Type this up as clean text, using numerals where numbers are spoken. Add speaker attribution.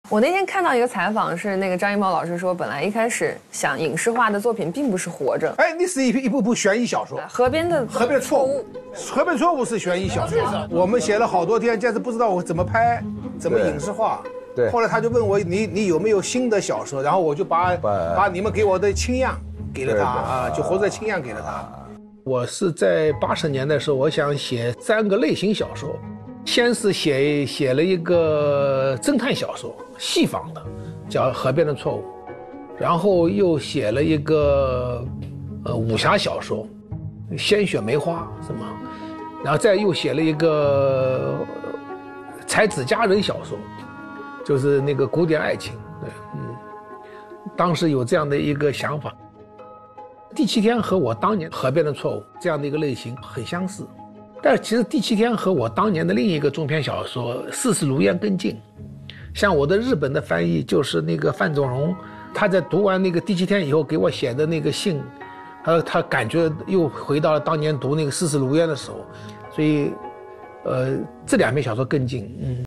Speaker 1: 我那天看到一个采访，是那个张艺谋老师说，本来一开始想影视化的作品并不是《活着》，
Speaker 2: 哎，那是一部悬疑小说，
Speaker 1: 河边的
Speaker 2: 错误，河边错误是悬疑小说。我们写了好多天，但是不知道我怎么拍，怎么影视化。
Speaker 3: 对。
Speaker 2: 后来他就问我，你有没有新的小说？然后我就把你们给我的清样给了他啊，就《活着》清样给了他。我是在80年代的时候，我想写3个类型小说。先是写了一个侦探小说，戏仿的，叫《河边的错误》，然后又写了一个武侠小说，《鲜血梅花》什么，然后再又写了一个才子佳人小说，就是那个古典爱情。对，当时有这样的一个想法。第7天和我当年《河边的错误》这样的一个类型很相似。但是其实第7天和我当年的另一个中篇小说《世事如烟》更近，像我的日本的翻译就是那个范仲荣，他在读完那个第7天以后给我写的那个信，他感觉又回到了当年读那个《世事如烟》的时候，所以这2篇小说更近。